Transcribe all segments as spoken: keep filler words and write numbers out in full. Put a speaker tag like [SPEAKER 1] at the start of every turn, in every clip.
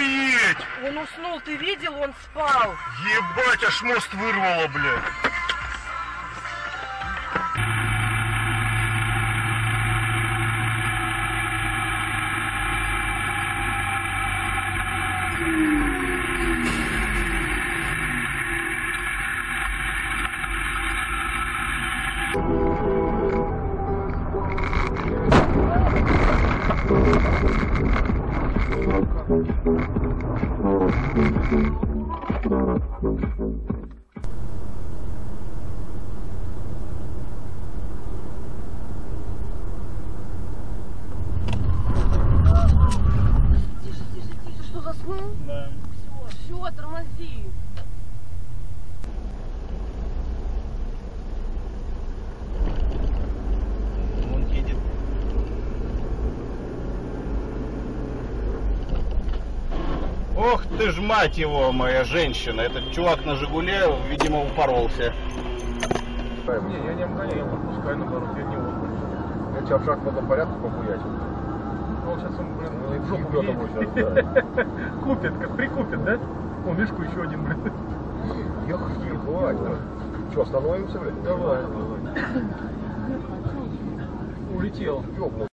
[SPEAKER 1] Охуеть!
[SPEAKER 2] Он уснул, ты видел? Он спал.
[SPEAKER 1] Ебать, аж мост вырвало, блядь.
[SPEAKER 2] Что, заснул?
[SPEAKER 3] Да.
[SPEAKER 2] Все, все, тормози.
[SPEAKER 3] Он едет. Ох ты ж, мать его, моя женщина. Этот чувак на «Жигуле», видимо, упоролся.
[SPEAKER 1] Не, я не обгоняю, я подпускаю, наоборот, я не он. Я тебя в шахматном порядке похуячил.
[SPEAKER 3] Ну, сейчас он, блин,
[SPEAKER 1] Ну,
[SPEAKER 3] в жопу
[SPEAKER 1] ебёт его сейчас, да.
[SPEAKER 3] Купит, как прикупит, да? О, мешку еще один, блин.
[SPEAKER 1] Эх, ебать, да. Че, остановимся, блядь?
[SPEAKER 3] Давай. Улетел.
[SPEAKER 1] Ёбнул.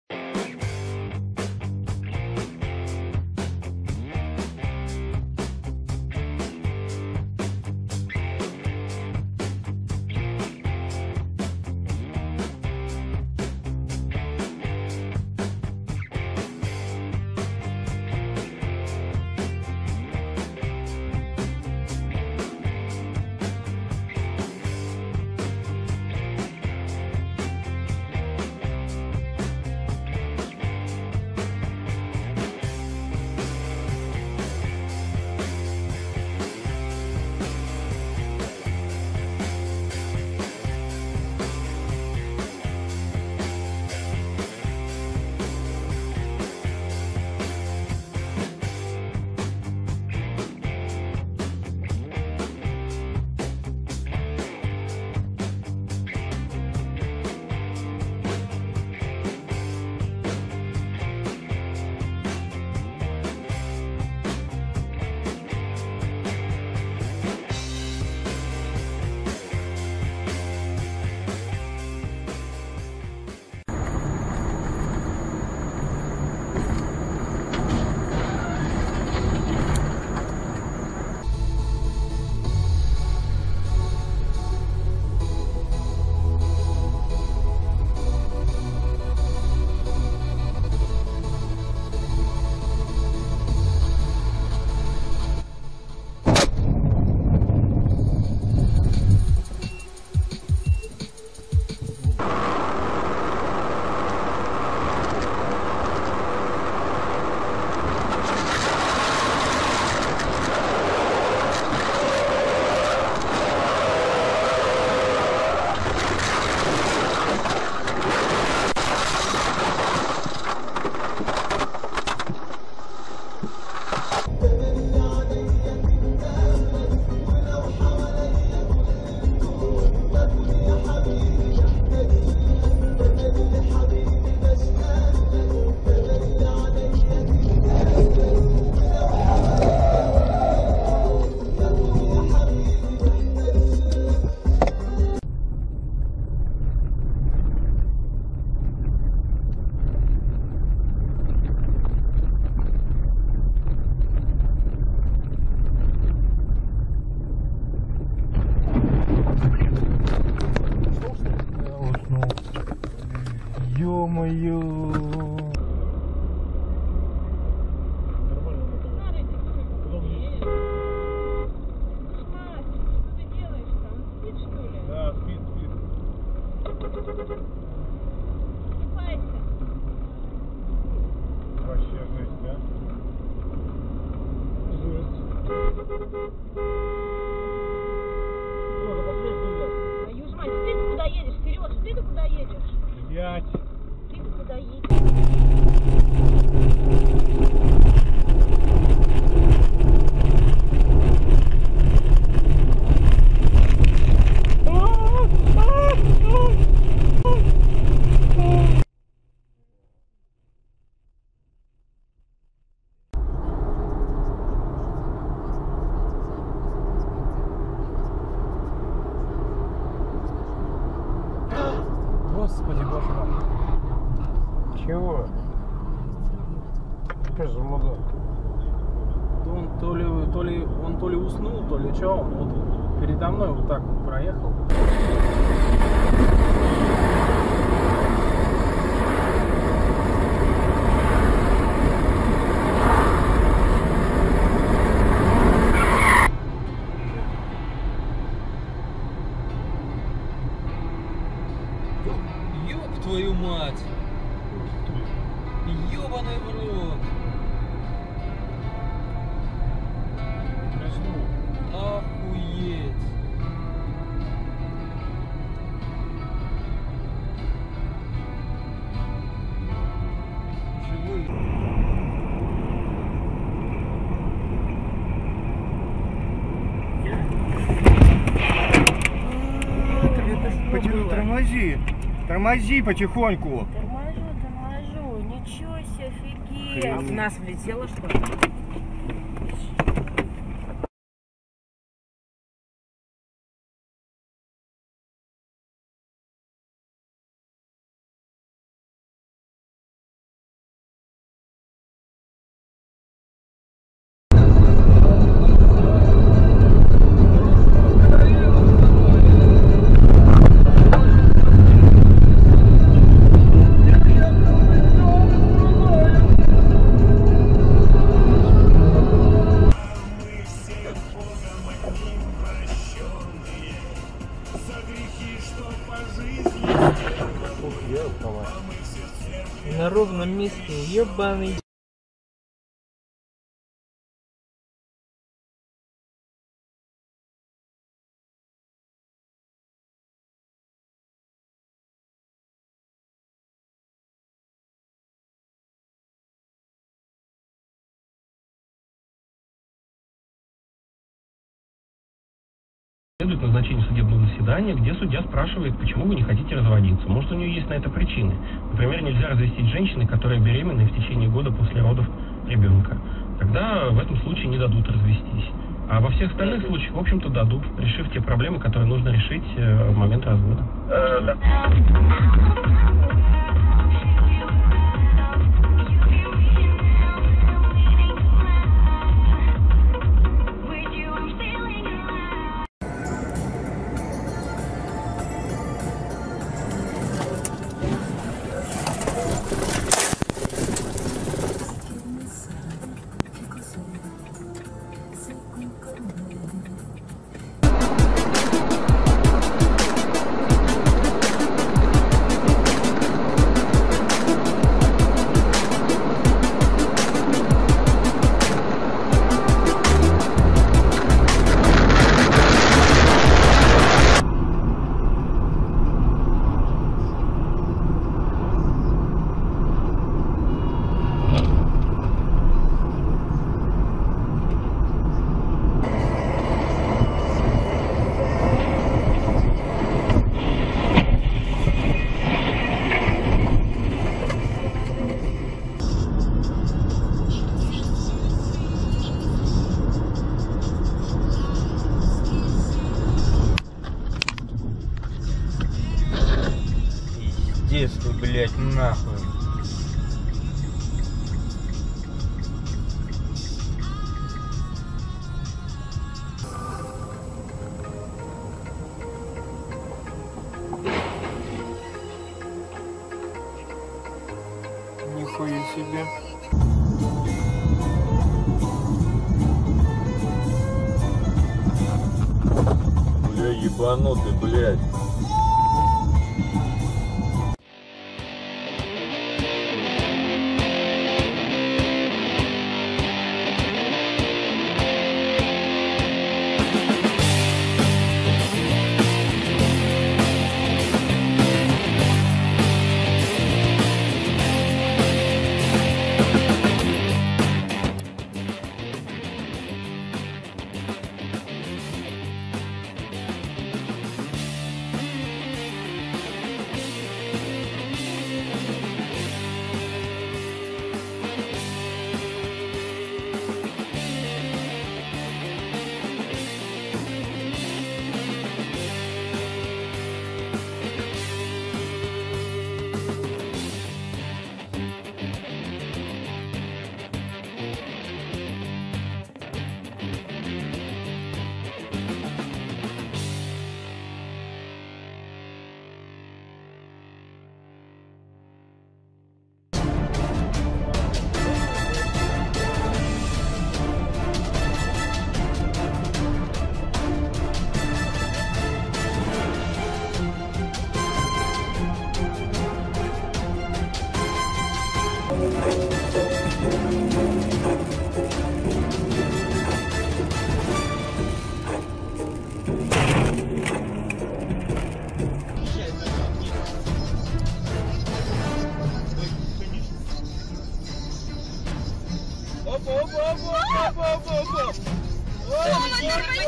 [SPEAKER 3] Ё-моё. Да, спит, спит. Вообще жесть, да? Жесть. Тоже последний, да?
[SPEAKER 2] Твою ж мать, ты куда едешь? Вперед, ты куда едешь?
[SPEAKER 3] Пять.
[SPEAKER 2] Ты куда едешь?
[SPEAKER 4] то ли он то ли уснул, то ли что, он вот передо мной вот так вот проехал.
[SPEAKER 5] Ёб твою мать! Ёбаный в рот! Охуеть! Живой.
[SPEAKER 6] Потихоньку тормози. Тормози потихоньку.
[SPEAKER 2] Торможу, торможу. Ничего себе, офигеть.
[SPEAKER 6] Хрень.
[SPEAKER 2] В нас влетело, что ли?
[SPEAKER 5] На ровном месте, ебаный.
[SPEAKER 7] Следует назначение судебного заседания, где судья спрашивает, почему вы не хотите разводиться. Может, у нее есть на это причины. Например, нельзя развестись женщиной, которая беременна в течение года после родов ребенка. Тогда в этом случае не дадут развестись. А во всех остальных случаях, в общем-то, дадут, решив те проблемы, которые нужно решить в момент развода.
[SPEAKER 1] Э, да.
[SPEAKER 5] Пиздец ты, блядь, нахуй. Нихуя себе. Бля, ебанутый, блядь.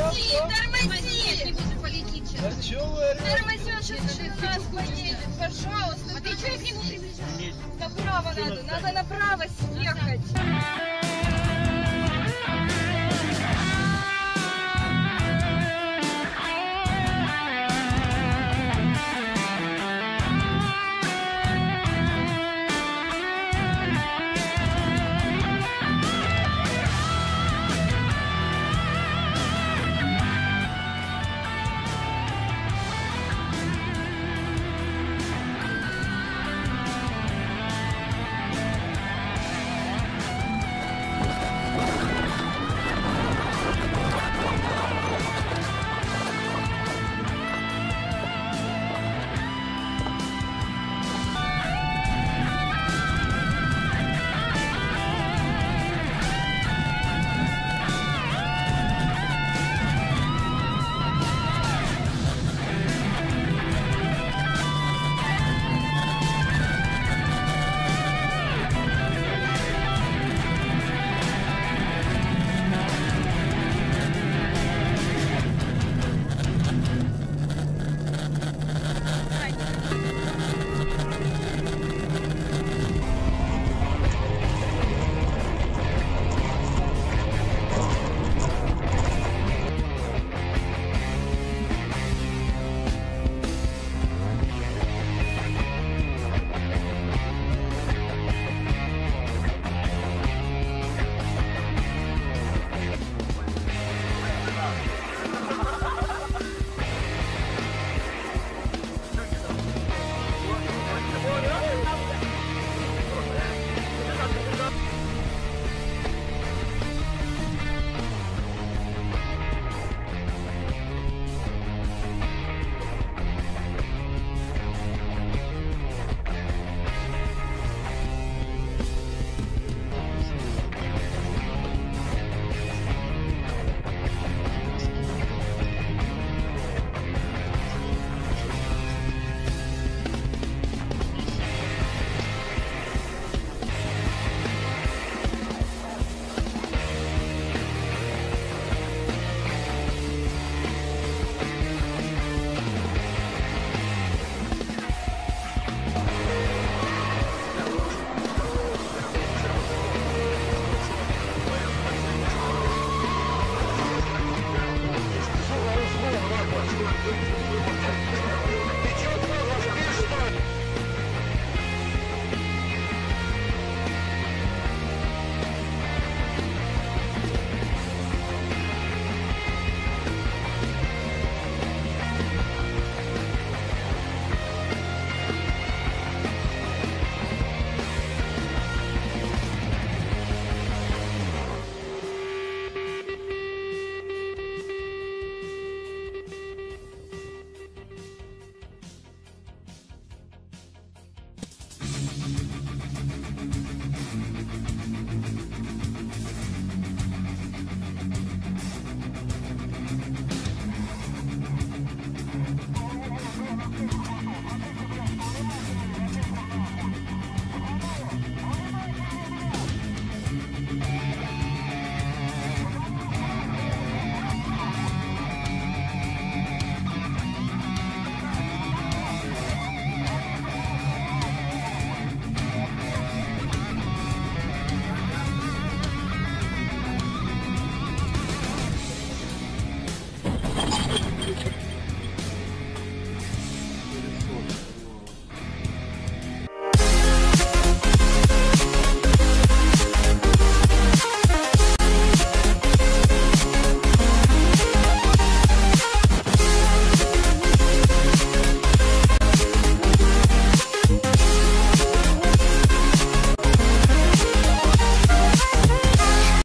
[SPEAKER 8] Тормози, тормози! Тормози, он сейчас через нас поедет, пожалуйста. Ты что к нему приближаешь? Направо надо, надо направо съехать.